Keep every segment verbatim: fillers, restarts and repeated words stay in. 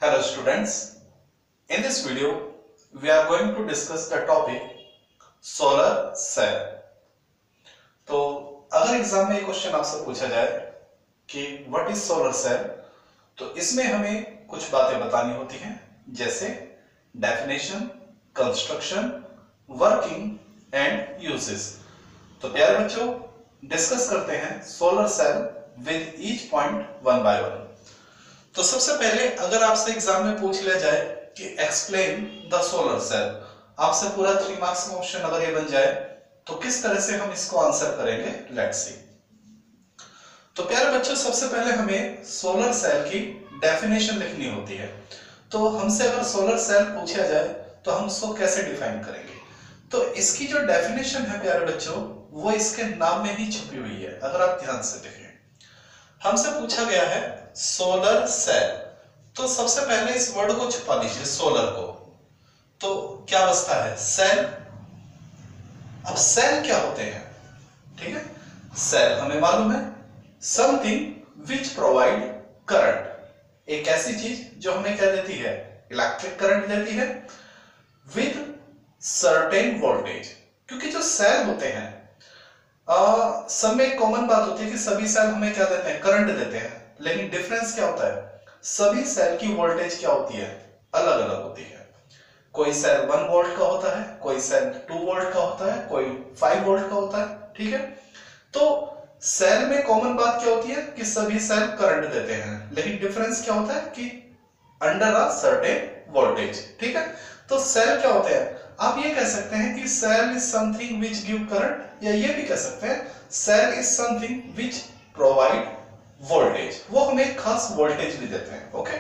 Hello students, in this video we are going to discuss the topic solar cell. तो अगर exam में एक question आपसे पूछा जाए कि व्हाट इज सोलर सेल, तो इसमें हमें कुछ बातें बतानी होती हैं, जैसे definition, construction, working and uses. तो प्यारे बच्चों, डिस्कस करते हैं solar cell with each point one by one. तो सबसे पहले अगर आपसे एग्जाम में पूछ लिया जाए कि एक्सप्लेन द सोलर सेल, आपसे पूरा थ्री मार्क्स का क्वेश्चन अगर ये बन जाए तो किस तरह से हम इसको आंसर करेंगे, लेट्स सी। तो प्यारे बच्चों, सबसे पहले हमें सोलर सेल की डेफिनेशन लिखनी होती है। तो हमसे अगर सोलर सेल पूछा जाए तो हम उसको कैसे डिफाइन करेंगे? तो इसकी जो डेफिनेशन है प्यारे बच्चों, वो इसके नाम में ही छुपी हुई है। अगर आप ध्यान से देखें, हमसे पूछा गया है सोलर सेल, तो सबसे पहले इस वर्ड को छुपा लीजिए, सोलर को। तो क्या बचता है? सेल। अब सेल क्या होते हैं? ठीक है, सेल हमें मालूम है, समथिंग विच प्रोवाइड करंट, एक ऐसी चीज जो हमें क्या देती है? इलेक्ट्रिक करंट देती है विद सर्टेन वोल्टेज। क्योंकि जो सेल होते हैं, आ, सब में एक कॉमन बात होती है कि सभी सेल हमें क्या देते हैं? करंट देते हैं। लेकिन डिफरेंस क्या होता है? सभी सेल की वोल्टेज क्या होती है? अलग अलग होती है। कोई सेल वन वोल्ट का होता है, कोई सेल टू वोल्ट का होता है, कोई फाइव वोल्ट का होता है। ठीक है, तो सेल में कॉमन बात क्या होती है कि सभी सेल करंट देते हैं, लेकिन डिफरेंस क्या होता है कि अंडर अ सर्टेन वोल्टेज। ठीक है, तो सेल क्या होते हैं? आप ये कह सकते हैं कि cell is something which give current, या ये भी कह सकते हैं cell is something which provide voltage, वो हमें एक खास वोल्टेज भी देते हैं। ओके,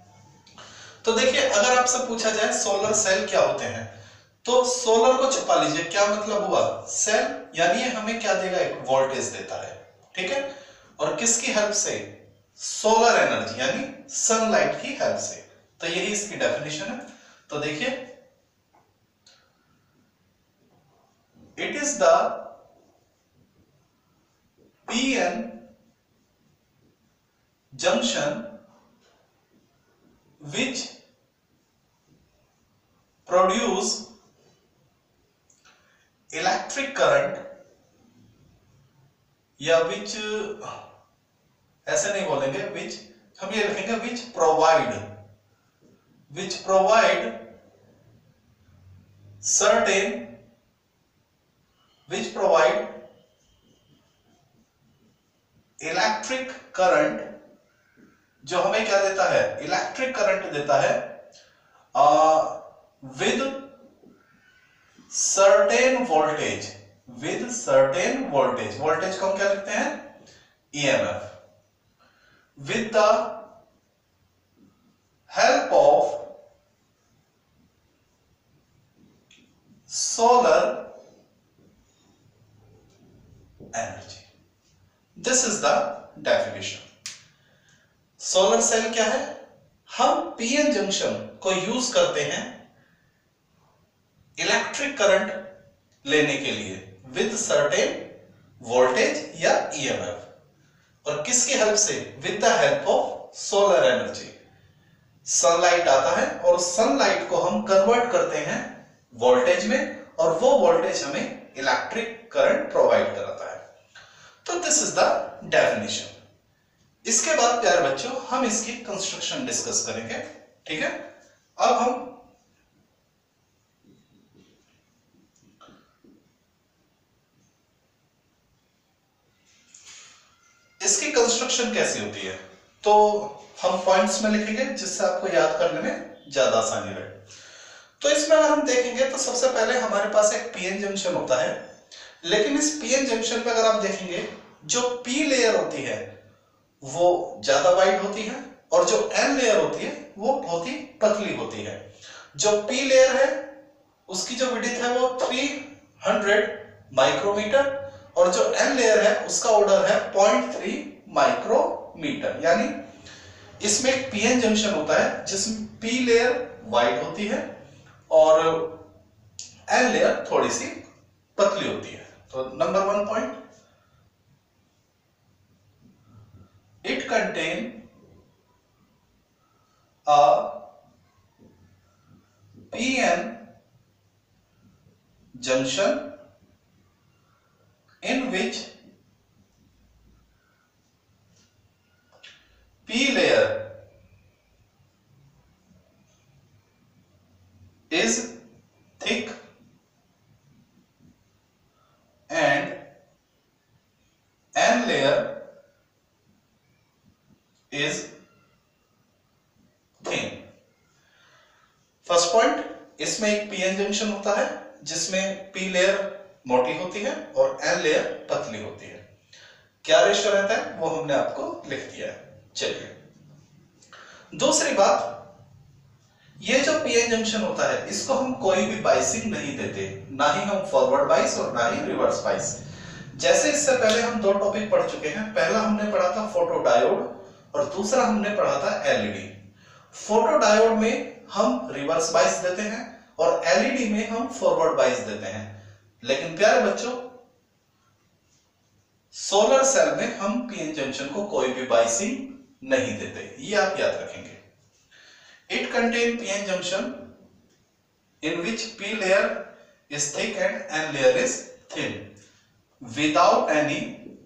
तो देखिए, अगर आपसे पूछा जाए सोलर सेल क्या होते हैं, तो सोलर को छुपा लीजिए। क्या मतलब हुआ? सेल यानी हमें क्या देगा? एक वोल्टेज देता है। ठीक है, और किसकी हेल्प से? सोलर एनर्जी यानी सनलाइट की हेल्प से। तो यही इसकी डेफिनेशन है। तो देखिए, it is the P N junction which produce electric current, या which, ऐसे नहीं बोलेंगे which, हम ये लिखेंगे which provide which provide certain which provide electric current, जो हमें क्या देता है? इलेक्ट्रिक करंट देता है with certain voltage, with certain voltage. Voltage को हम क्या लिखते हैं? EMF. With the help of solar energy. This is the definition. Solar cell क्या है? हम पीएन जंक्शन को यूज करते हैं इलेक्ट्रिक करंट लेने के लिए विद सर्टेन वोल्टेज या ईएमएफ, और किसकी हेल्प से? With the help of solar energy. Sunlight आता है और सनलाइट को हम कन्वर्ट करते हैं वोल्टेज में, और वो वोल्टेज हमें इलेक्ट्रिक करंट प्रोवाइड कराता है। तो दिस इज द डेफिनेशन। इसके बाद प्यारे बच्चों, हम इसकी कंस्ट्रक्शन डिस्कस करेंगे। ठीक है, अब हम इसकी कंस्ट्रक्शन कैसी होती है, तो हम पॉइंट्स में लिखेंगे जिससे आपको याद करने में ज्यादा आसानी रहे। तो इसमें अगर हम देखेंगे तो सबसे पहले हमारे पास एक पीएन जंक्शन होता है, लेकिन इस पीएन जंक्शन में अगर आप देखेंगे, जो पी लेयर होती है वो ज्यादा वाइड होती है, और जो एन लेयर होती है वो बहुत ही पतली होती है। जो पी लेयर है उसकी जो विड्थ है वो तीन सौ माइक्रोमीटर, और जो एन लेयर है उसका ऑर्डर है पॉइंट थ्री माइक्रोमीटर। यानी इसमें एक पीएन जंक्शन होता है जिसमें पी लेयर वाइड होती है और एन लेयर थोड़ी सी पतली होती है। तो number one point, it contain a PN junction in which p layer is thick and n layer is thin। First point, इसमें एक पीएन जंक्शन होता है जिसमें पी लेयर मोटी होती है और एन लेयर पतली होती है। क्या रेशियो रहता है वो हमने आपको लिख दिया है। चलिए दूसरी बात, ये जो पीएन जंक्शन होता है इसको हम कोई भी बाइसिंग नहीं देते, ना ही हम फॉरवर्ड बाइस और ना ही रिवर्स बाइस। जैसे इससे पहले हम दो टॉपिक पढ़ चुके हैं, पहला हमने पढ़ा था फोटो डायोड और दूसरा हमने पढ़ा था एलईडी। फोटो डायोड में हम रिवर्स बाइस देते हैं और एलईडी में हम फॉरवर्ड बाइस देते हैं, लेकिन प्यारे बच्चों सोलर सेल में हम पीएन जंक्शन को कोई भी बाइसिंग नहीं देते, ये आप याद रखेंगे। It contain PN junction in which P layer is thick and N layer is thin without any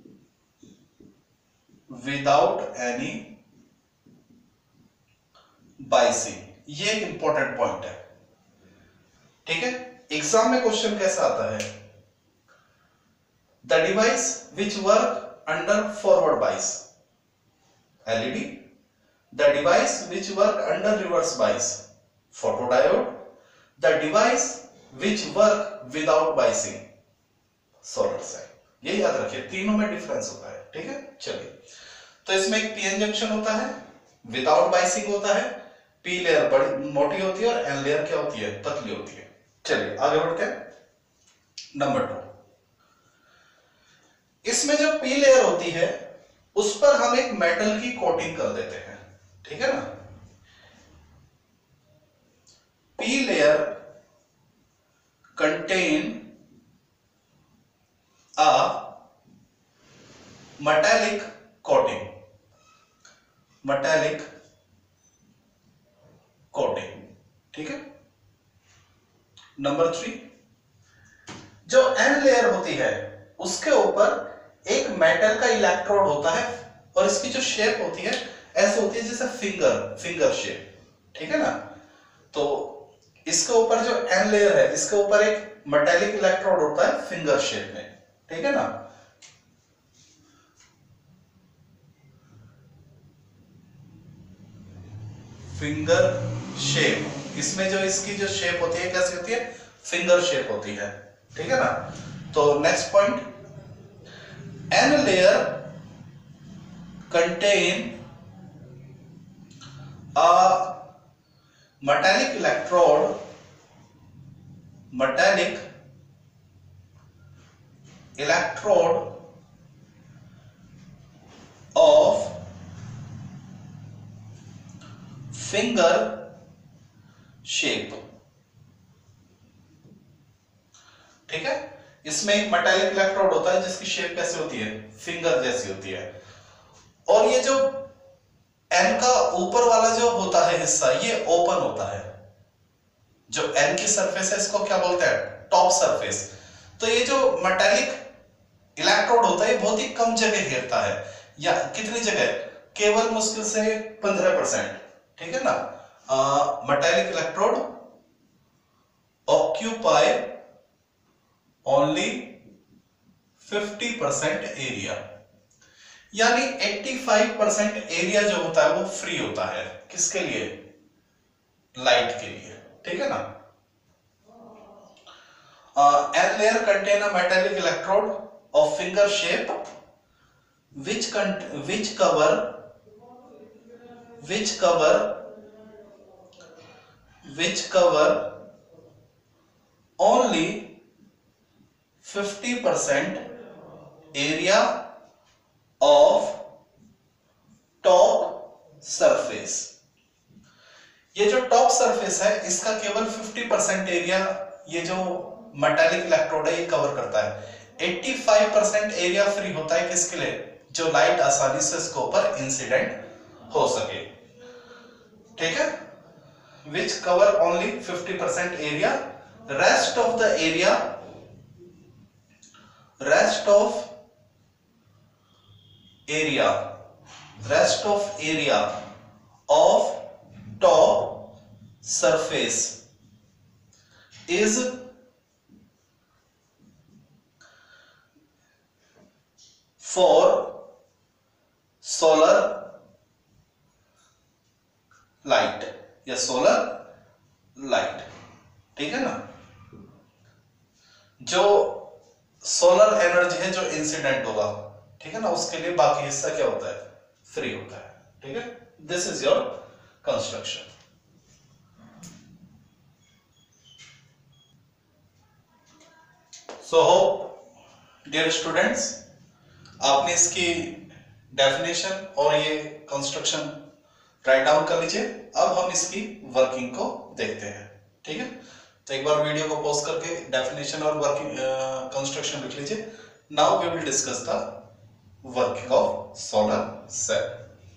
without any biasing. ये एक इंपॉर्टेंट पॉइंट है, ठीक है। एग्जाम में क्वेश्चन कैसा आता है, the device which work under forward bias LED, the device which work under reverse bias photodiode, the device which work without biasing solar cell. ये याद रखिए, तीनों में डिफरेंस होता है, ठीक है। चलिए, तो इसमें एक पीएन जंक्शन होता है, विदाउट बाइसिंग होता है, पी लेयर बड़ी मोटी होती है और एन लेयर क्या होती है, पतली होती है। चलिए आगे बढ़ते हैं। नंबर टू, इसमें जो पी लेयर होती है उस पर हम एक मेटल की कोटिंग कर देते हैं, ठीक है ना। P layer contain a metallic coating, metallic coating, ठीक है। नंबर थ्री, जो एन लेयर होती है उसके ऊपर एक मेटल का इलेक्ट्रोड होता है और इसकी जो शेप होती है ऐसे होती है जैसे फिंगर फिंगर शेप, ठीक है ना। तो इसके ऊपर जो एन लेयर है इसके ऊपर एक मेटालिक इलेक्ट्रोड होता है फिंगर शेप में, ठीक है ना। फिंगर शेप, इसमें जो इसकी जो शेप होती है कैसी होती है, फिंगर शेप होती है, ठीक है ना। तो next point, N layer contain a metallic electrode, metallic electrode of finger shape, ठीक है। इसमें एक मेटालिक इलेक्ट्रोड होता है जिसकी शेप कैसे होती है, फिंगर जैसी होती है। और ये जो एन का ऊपर वाला जो होता है हिस्सा ये ओपन होता है, जो एन की सरफेस है इसको क्या बोलते हैं, टॉप सरफेस। तो ये जो मेटालिक इलेक्ट्रोड होता है ये बहुत ही कम जगह घेरता है, या कितनी जगह, केवल मुश्किल से पंद्रह परसेंट, ठीक है ना। Metallic electrode occupy only fifty percent area, यानी पचासी परसेंट एरिया जो होता है वो फ्री होता है, किसके लिए, लाइट के लिए, ठीक है ना। N layer contain a metallic electrode of finger shape which which cover which cover which cover only fifty percent area of top surface। ये जो टॉप सरफेस है इसका केवल पचास परसेंट एरिया ये जो मेटालिक इलेक्ट्रोड है ये कवर करता है। पचासी परसेंट एरिया फ्री होता है किसके लिए, जो लाइट आसानी से इसके ऊपर इंसिडेंट हो सके, ठीक है। which cover only fifty percent area, rest of the area rest of area rest of area of top surface is for solar light या सोलर लाइट। ठीक है ना, जो सोलर एनर्जी है जो इंसिडेंट होगा, ठीक है ना, उसके लिए बाकी हिस्सा क्या होता है, फ्री होता है। ठीक है, this is your construction. So hope dear students आपने इसकी डेफिनेशन और ये कंस्ट्रक्शन राइट डाउन कर लीजिए। अब हम इसकी वर्किंग को देखते हैं। ठीक है, तो एक बार वीडियो को पॉज करके डेफिनेशन और वर्किंग कंस्ट्रक्शन लिख लीजिए। Now we will discuss the working of solar cell.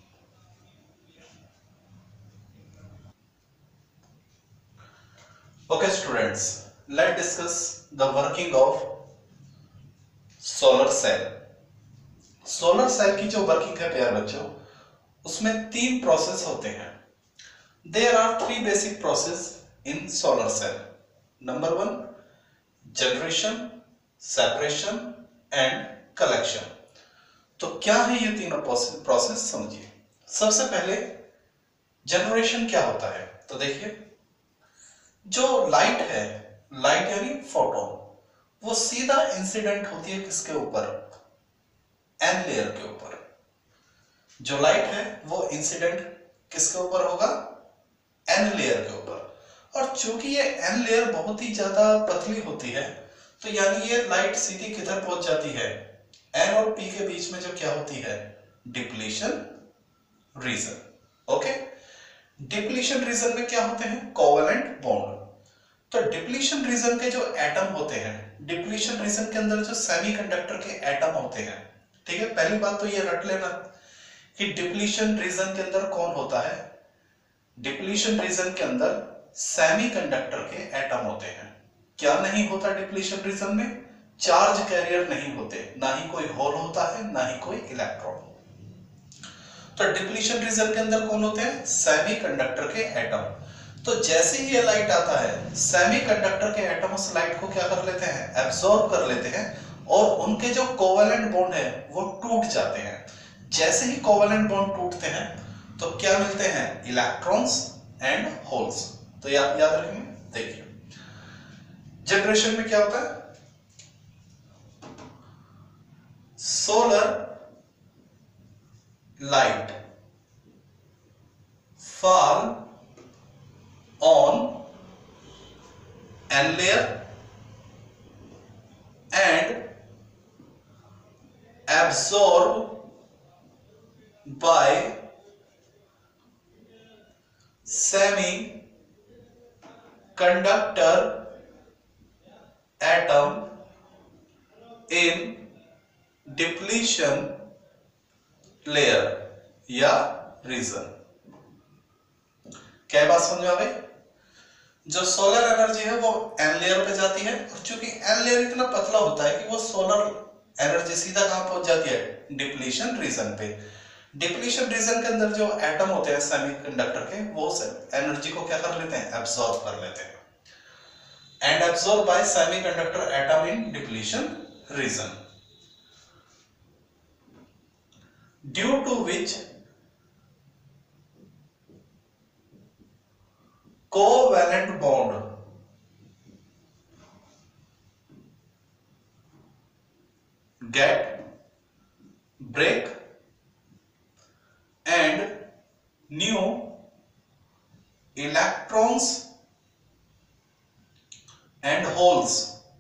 Okay students, let discuss the working of solar cell. Solar cell की जो वर्किंग है प्यारे बच्चों, उसमें तीन प्रोसेस होते हैं। There are three basic process in solar cell. Number one, generation, separation and collection. तो क्या है ये तीनों प्रोसेस समझिए। सबसे पहले जनरेशन क्या होता है, तो देखिए जो लाइट है, लाइट यानी फोटोन, वो सीधा इंसिडेंट होती है किसके ऊपर, एन लेयर के ऊपर। जो लाइट है वो इंसिडेंट किसके ऊपर होगा, एन लेयर के ऊपर। और चूंकि ये एन लेयर बहुत ही ज्यादा पतली होती है, तो यानी ये लाइट सीधी किधर पहुंच जाती है, एन और पी के बीच में जो क्या होती है, depletion region. Okay, depletion region में क्या होते हैं, कोवेलेंट बॉन्ड। तो डिप्लीशन रीजन के जो एटम होते हैं, डिप्लीशन रीजन के अंदर जो सेमीकंडक्टर के एटम होते हैं, ठीक है, पहली बात तो ये रट लेना कि डिप्लीशन रीजन के अंदर कौन होता है, डिप्लीशन रीजन के अंदर सेमीकंडक्टर के एटम होते हैं। क्या नहीं होता डिप्लीशन रीजन में, चार्ज कैरियर नहीं होते, ना ही कोई होल होता है, ना ही कोई इलेक्ट्रॉन। तो डिप्लीशन रीजन के अंदर कौन होते हैं, सेमीकंडक्टर के एटम। तो जैसे ही ये लाइट आता है, सेमीकंडक्टर के एटम उस लाइट को क्या कर लेते हैं, एब्सॉर्ब कर लेते हैं, और उनके जो कोवेलेंट बॉन्ड है वो टूट जाते हैं। जैसे ही कोवेलेंट बॉन्ड टूटते हैं तो क्या मिलते हैं, इलेक्ट्रॉन्स एंड होल्स। तो ये आप याद रखेंगे। देखिए जनरेशन में क्या होता है, solar light fall on N layer and absorbed by semiconductor atom in depletion layer या रीजन। क्या बात समझ में आ गई? जो सोलर एनर्जी है वो एन लेयर पे जाती है, और चूंकि एन लेयर इतना पतला होता है कि वो सोलर एनर्जी सीधा कहां पहुंच जाती है, डिप्लीशन रीजन पे। डिप्लीशन रीजन के अंदर जो एटम होते हैं सेमीकंडक्टर के, वो एनर्जी को क्या कर लेते हैं, एब्सॉर्ब कर लेते हैं। And absorb by semiconductor atom in depletion region, due to which covalent bond get break and new electrons and holes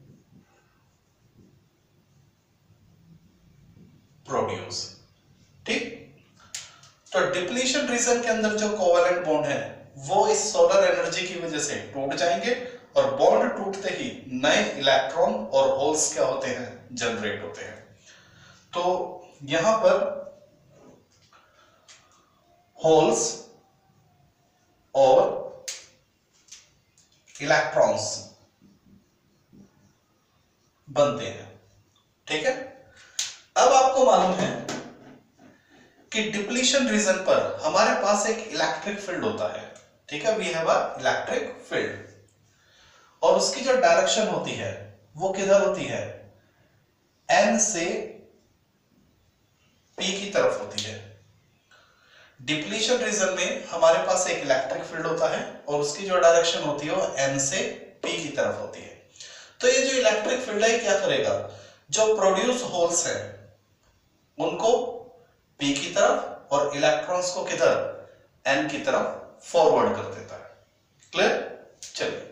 produce। ठीक, तो डिप्लीशन रीजन के अंदर जो कोवेलेंट बॉन्ड है वो इस सोलर एनर्जी की वजह से टूट जाएंगे, और बॉन्ड टूटते ही नए इलेक्ट्रॉन और होल्स क्या होते हैं, जनरेट होते हैं। तो यहां पर होल्स और इलेक्ट्रॉन्स बनते हैं। ठीक है, अब आपको मालूम है कि डिप्लीशन रीजन पर हमारे पास एक इलेक्ट्रिक फील्ड होता है। ठीक है, we have a electric field, और उसकी जो डायरेक्शन होती है वो किधर होती है, एन से पी की तरफ होती है। डिप्लीशन रीजन में हमारे पास एक इलेक्ट्रिक फील्ड होता है और उसकी जो डायरेक्शन होती है वो एन से पी की तरफ होती है। तो ये जो इलेक्ट्रिक फील्ड है क्या करेगा, जो प्रोड्यूस होल्स हैं उनको पी की तरफ और इलेक्ट्रॉन्स को किधर, एन की तरफ फॉरवर्ड कर देता है। क्लियर? चलिए,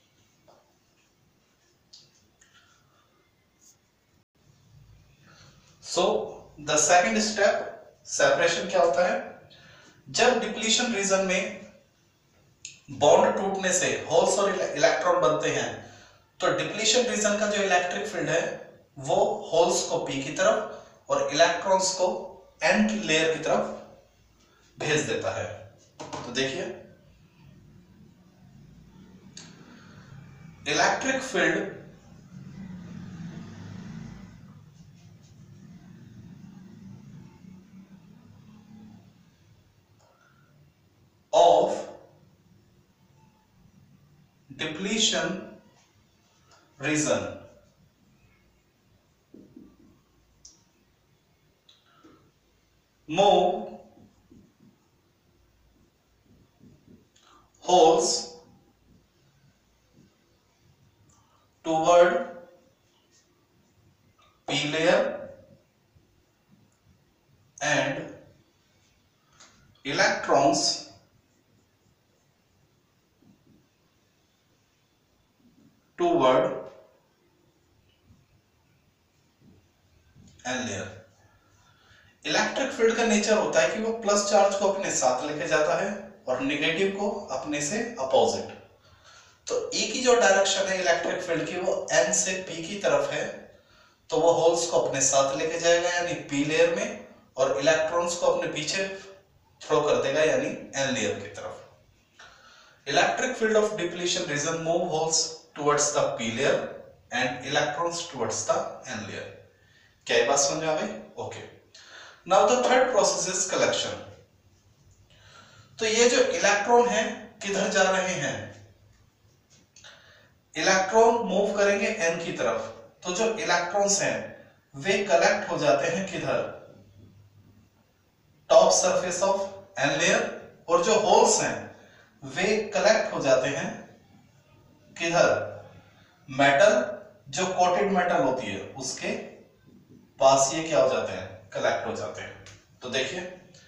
so the second step separation क्या होता है, जब डिप्लीशन रीजन में बॉन्ड टूटने से होल्स और इलेक्ट्रॉन बनते हैं, तो डिप्लीशन रीजन का जो इलेक्ट्रिक फील्ड है वो होल्स को पी की तरफ और इलेक्ट्रॉन्स को एन की लेयर की तरफ भेज देता है। तो देखिए, electric field of depletion region move holes toward P layer and electrons toward N layer. Electric field का नेचर होता है कि वो प्लस चार्ज को अपने साथ लेके जाता है और नेगेटिव को अपने से अपोजिट। तो ई की जो डायरेक्शन है इलेक्ट्रिक फील्ड की वो एन से पी की तरफ है, तो वो होल्स को अपने साथ लेके जाएगा यानी पी लेयर में, और इलेक्ट्रॉन्स को अपने पीछे थ्रो कर देगा यानी एन लेयर की तरफ। Electric field of depletion region move holes towards the P layer and electrons towards the N layer। क्या ये बात समझ में आ गई? Okay, now the third process is collection. तो ये जो इलेक्ट्रॉन है किधर जा रहे हैं, इलेक्ट्रॉन मूव करेंगे N की तरफ, तो जो इलेक्ट्रॉन्स हैं वे कलेक्ट हो जाते हैं किधर, top surface of N layer, और जो होल्स हैं वे कलेक्ट हो जाते हैं किधर, मेटल, जो कोटेड मेटल होती है उसके पास ये क्या हो जाते हैं, कलेक्ट हो जाते हैं। तो देखिए,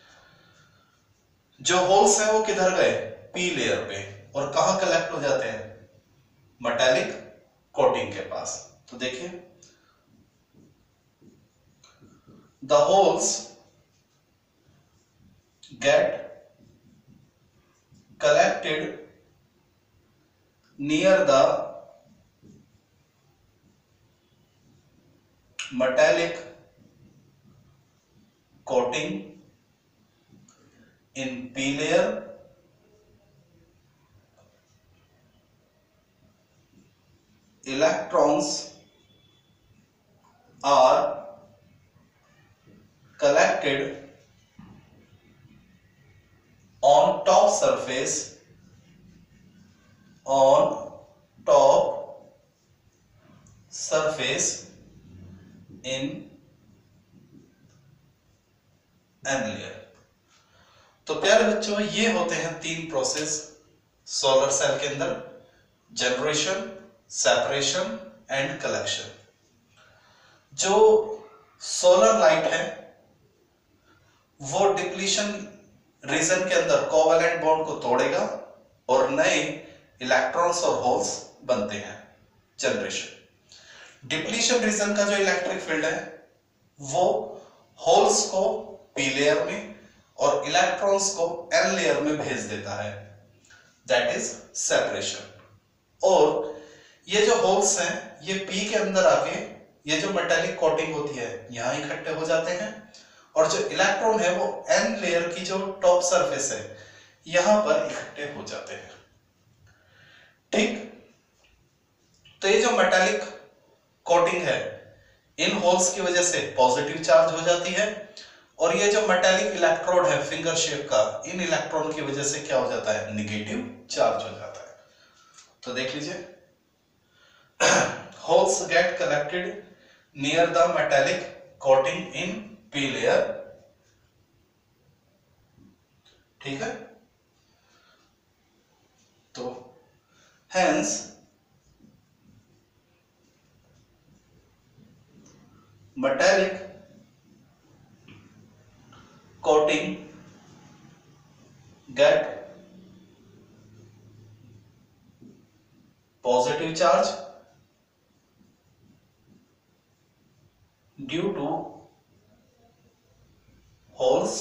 जो होल्स हैं वो किधर गए, पी लेयर पे, और कहां कलेक्ट हो जाते हैं, मेटालिक कोटिंग के पास। तो देखिए, the holes get collected near the metallic coating in P layer electrons are collected on top surface on top surface in N layer। तो प्यारे बच्चों, ये होते हैं तीन प्रोसेस सोलर सेल के अंदर, जनरेशन, सेपरेशन एंड कलेक्शन। जो सोलर लाइट है वो डिप्लीशन रीजन के अंदर कोवैलेंट बॉन्ड को तोड़ेगा और नए इलेक्ट्रॉन्स और होल्स बनते हैं, जनरेशन। डिप्लीशन रीजन का जो इलेक्ट्रिक फील्ड है वो होल्स को पी लेयर में और इलेक्ट्रॉन्स को एन लेयर में भेज देता है, दैट इज सेपरेशन। और ये जो होल्स हैं ये पी के अंदर आके ये जो मेटालिक कोटिंग होती है यहां इकट्ठे हो जाते हैं, और जो इलेक्ट्रॉन है वो एन लेयर की जो टॉप सरफेस है यहां पर इकट्ठे हो जाते हैं। ठीक, तो ये जो मेटालिक कोटिंग है इन होल्स की वजह से पॉजिटिव चार्ज हो जाती है, और ये जो मेटालिक इलेक्ट्रोड है फिंगर शेप का, इन इलेक्ट्रॉन की वजह से क्या हो जाता है, निगेटिव चार्ज हो जाता है। तो देख लीजिए, holes get collected near the metallic coating in P layer, ठीक है। तो hence metallic coating get positive charge due to holes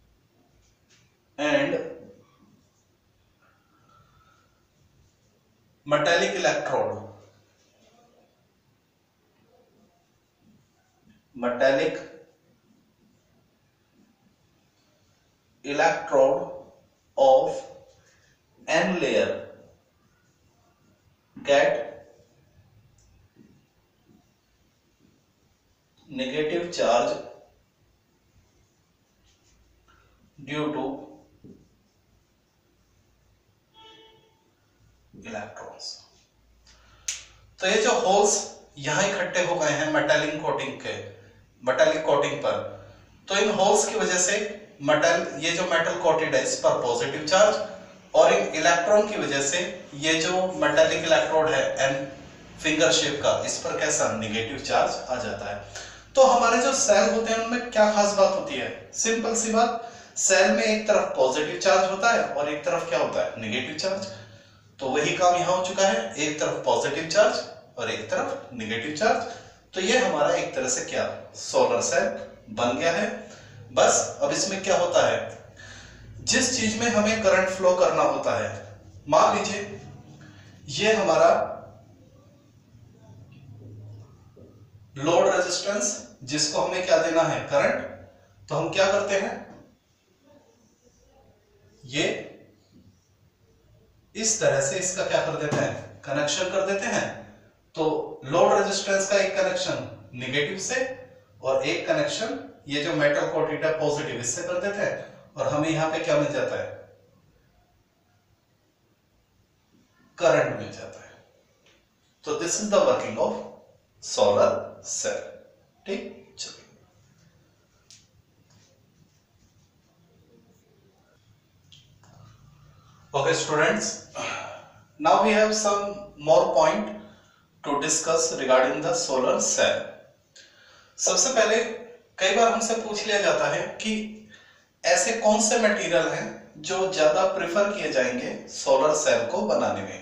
and metallic electrode metallic electrode of n layer get negative charge due to electrons। तो ये जो holes यहां इकट्ठे हो गए हैं मेटालिक कोटिंग के मेटालिक कोटिंग पर, तो इन होल्स की वजह से मेटल, ये जो मेटल कोटेड है इस पर पॉजिटिव चार्ज, और इन इलेक्ट्रॉन की वजह से ये जो मेटालिक इलेक्ट्रोड है एन फिंगर शेप का, इस पर कैसा निगेटिव चार्ज आ जाता है। तो हमारे जो सेल होते हैं उनमें क्या खास बात होती है, सिंपल सी बात, सेल में एक तरफ पॉजिटिव चार्ज होता है और एक तरफ क्या होता है, निगेटिव चार्ज। तो वही काम यहां हो चुका है, एक तरफ पॉजिटिव चार्ज और एक तरफ निगेटिव चार्ज। तो ये हमारा एक तरह से क्या सोलर सेल बन गया है। बस अब इसमें क्या होता है, जिस चीज में हमें करंट फ्लो करना होता है, मान लीजिए ये हमारा लोड रेजिस्टेंस जिसको हमें क्या देना है, करंट, तो हम क्या करते हैं, ये इस तरह से इसका क्या कर देते हैं, कनेक्शन कर देते हैं। तो लोड रेजिस्टेंस का एक कनेक्शन निगेटिव से और एक कनेक्शन ये जो मेटल कोटेड है पॉजिटिव, इससे कर देते हैं, और हमें यहां पे क्या मिल जाता है, करंट मिल जाता है। तो this is the working of solar cell, ठीक। चलिए okay students, now we have some more point to discuss regarding the solar cell। सबसे पहले कई बार हमसे पूछ लिया जाता है कि ऐसे कौन से मटेरियल हैं जो ज्यादा प्रेफर किए जाएंगे सोलर सेल को बनाने में,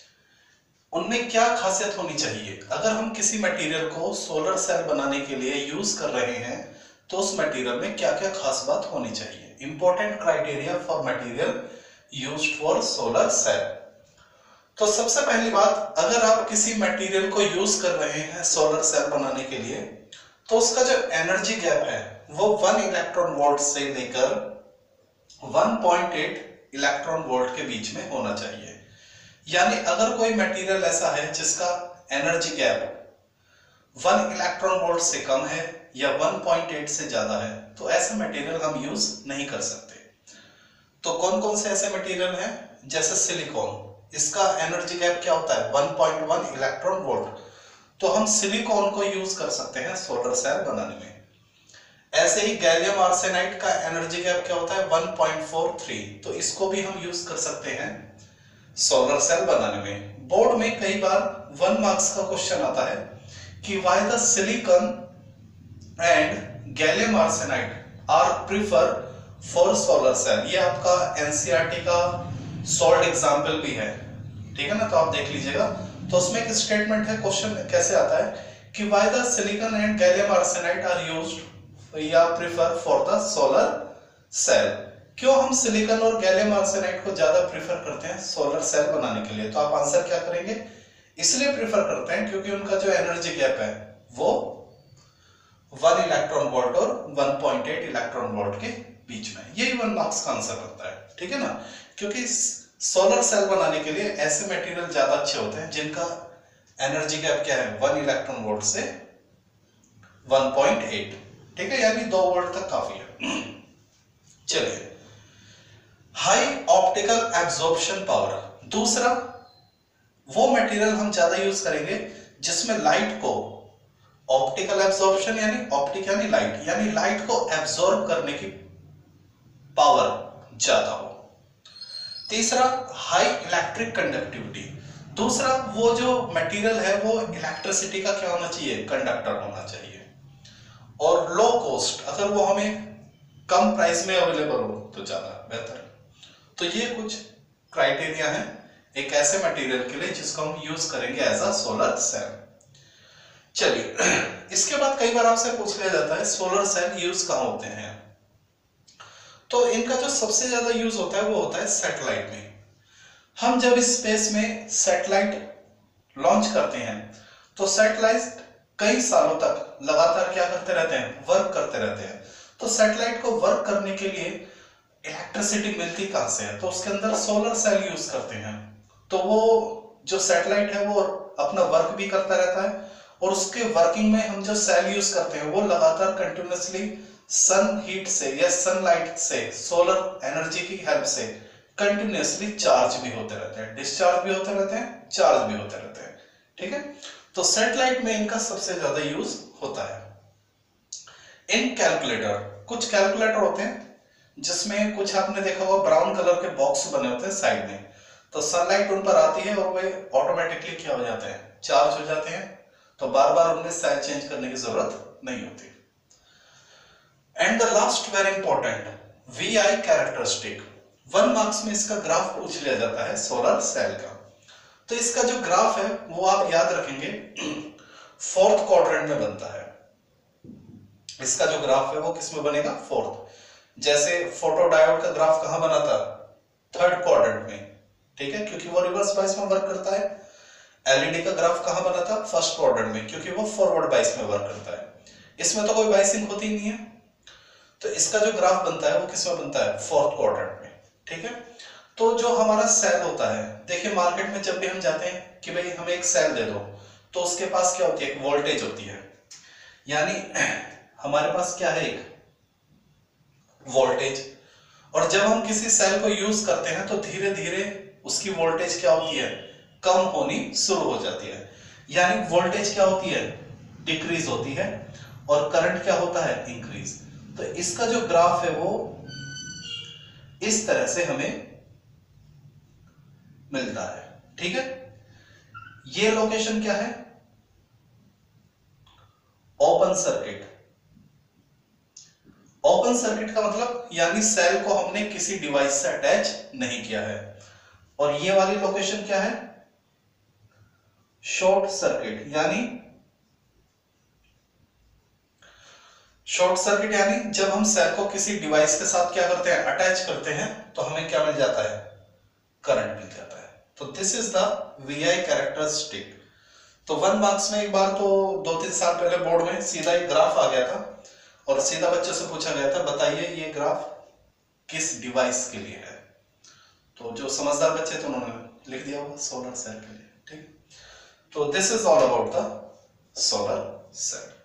उनमें क्या खासियत होनी चाहिए। अगर हम किसी मटेरियल को सोलर सेल बनाने के लिए यूज कर रहे हैं तो उस मटेरियल में क्या क्या खास बात होनी चाहिए, important criteria for material used for solar cell. तो सबसे पहली बात, अगर आप किसी मटेरियल को यूज कर रहे हैं सोलर सेल बनाने के लिए, तो उसका जो एनर्जी गैप है वो वन इलेक्ट्रॉन वोल्ट से लेकर one point eight electron volt के बीच में होना चाहिए। यानी अगर कोई मटेरियल ऐसा है जिसका energy gap one electron volt से कम है या वन पॉइंट एट से ज्यादा है, तो ऐसा मटेरियल हम यूज नहीं कर सकते। तो कौन कौन से ऐसे मटेरियल हैं, जैसे सिलिकॉन, इसका एनर्जी गैप क्या होता है, one point one electron volt, तो हम सिलिकॉन को यूज कर सकते हैं सोलर सेल बनाने में। ऐसे ही गैलियम आर्सेनाइड का एनर्जी गैप क्या होता है, वन पॉइंट फोर थ्री, तो इसको भी हम यूज कर सकते हैं सोलर सेल बनाने में। बोर्ड में कई बार वन मार्क्स का क्वेश्चन आता है कि why the silicon and gallium arsenide are prefer for solar cell. ये आपका एनसीईआरटी का सॉल्व एग्जांपल भी है, ठीक है ना, तो आप देख लीजिएगा। तो उसमें एक स्टेटमेंट है, क्वेश्चन कैसे आता है कि why the silicon and gallium arsenide are used या prefer for the solar cell. क्यों हम सिलिकॉन और गैलियम आर्सेनाइड को ज्यादा प्रीफर करते हैं सोलर सेल बनाने के लिए, तो आप आंसर क्या करेंगे, इसलिए प्रीफर करते हैं क्योंकि उनका जो एनर्जी गैप है वो वन इलेक्ट्रॉन वोल्ट और one point eight electron volt के बीच में। यही वन मार्क्स का आंसर बनता है, ठीक है ना। क्योंकि सोलर सेल बनाने के लिए ऐसे मटेरियल ज्यादा अच्छे होते हैं जिनका एनर्जी गैप क्या है, वन इलेक्ट्रॉन वोल्ट से वन पॉइंट एट, ठीक है, यानी दो वोल्ट तक काफी है। चलिए, हाई ऑप्टिकल एब्जॉर्प्शन पावर, दूसरा वो मटेरियल हम ज्यादा यूज करेंगे जिसमें लाइट को ऑप्टिकल एब्जॉर्प्शन यानी ऑप्टिक यानी लाइट यानी लाइट को एब्जॉर्ब करने की पावर ज्यादा हो। तीसरा हाई इलेक्ट्रिक कंडक्टिविटी, दूसरा वो जो मटेरियल है वो इलेक्ट्रिसिटी का क्या होना चाहिए, कंडक्टर होना चाहिए। और लो कॉस्ट, अगर वो हमें कम प्राइस में अवेलेबल हो तो ज्यादा बेहतर है। तो ये कुछ क्राइटेरिया है एक ऐसे मटेरियल के लिए जिसको हम यूज करेंगे एज अ सोलर सेल। चलिए, इसके बाद कई बार आपसे पूछ लिया जाता है सोलर सेल यूज कहां होते हैं, तो इनका जो सबसे ज्यादा यूज होता है वो होता है सैटेलाइट में। हम जब स्पेस में सैटेलाइट लॉन्च करते हैं तो सैटेलाइट कई सालों तक लगातार क्या करते रहते हैं, वर्क करते रहते हैं। तो सैटेलाइट को वर्क करने के लिए इलेक्ट्रिसिटी मिलती कहां से है, तो उसके अंदर सोलर सेल यूज करते हैं। तो वो जो सैटेलाइट है वो अपना वर्क भी करता रहता है और उसके वर्किंग में हम जो सेल यूज करते हैं वो लगातार कंटिन्यूअसली सन हीट से या सनलाइट से, सोलर एनर्जी की हेल्प से कंटिन्यूअसली चार्ज भी होते रहते हैं, डिस्चार्ज भी होते रहते हैं, चार्ज भी होते रहते हैं, ठीक है। तो सैटेलाइट में इनका सबसे ज्यादा यूज होता है। इन कैलकुलेटर, कुछ कैलकुलेटर होते हैं जिसमें कुछ आपने देखा होगा ब्राउन कलर के बॉक्स बने होते हैं साइड में, तो सनलाइट उन पर आती है और वे ऑटोमेटिकली क्या हो जाते हैं, चार्ज हो जाते हैं। तो बार बार उनमें सेल चेंज करने की जरूरत नहीं होती। And the last very important, V I characteristic, one marks में इसका ग्राफ पूछ लिया जाता है सोलर सेल का। तो इसका जो ग्राफ है वो आप याद रखेंगे फोर्थ क्वाड्रेंट में बनता है। इसका जो ग्राफ है वो किस में बनेगा, फोर्थ। जैसे फोटो डायोड का ग्राफ कहां बना था, थर्ड क्वाड्रेंट में, ठीक है, क्योंकि वो रिवर्स बाइस में वर्क करता है। एलईडी का ग्राफ कहां बना था, फर्स्ट क्वाड्रेंट में, क्योंकि वो फॉरवर्ड बाइस में वर्क करता है। इसमें तो कोई बाइसिंग होती नहीं है, तो इसका जो ग्राफ बनता है वो किस में बनता है, फोर्थ क्वाड्रेंट में, ठीक है। तो जो हमारा सेल होता है, देखिए मार्केट में जब भी हम जाते हैं कि भाई हमें एक सेल दे दो, तो उसके पास क्या होती है, एक वोल्टेज होती है, यानी हमारे पास क्या है, एक वोल्टेज। और जब हम किसी सेल को यूज करते हैं तो धीरे धीरे उसकी वोल्टेज क्या होती है, कम होनी शुरू हो जाती है, यानी वोल्टेज क्या होती है, डिक्रीज होती है, और करंट क्या होता है, इंक्रीज। तो इसका जो ग्राफ है वो इस तरह से हमें मिलता है, ठीक है। ये लोकेशन क्या है, ओपन सर्किट। ओपन सर्किट का मतलब यानी सेल को हमने किसी डिवाइस से अटैच नहीं किया है। और ये वाली लोकेशन क्या है, शॉर्ट सर्किट, यानी शॉर्ट सर्किट यानी जब हम सेल को किसी डिवाइस के साथ क्या करते हैं, अटैच करते हैं, तो हमें क्या मिल जाता है, करंट मिल जाता है। तो this is the V I characteristic. तो वन मार्क्स में एक बार तो दो तीन साल पहले बोर्ड में सीधा एक ग्राफ आ गया था और सीधा बच्चों से पूछा गया था, बताइए ये ग्राफ किस डिवाइस के लिए है। तो जो समझदार बच्चे थे उन्होंने लिख दिया होगा सोलर सेल के लिए, ठीक। तो this is all about the solar cell.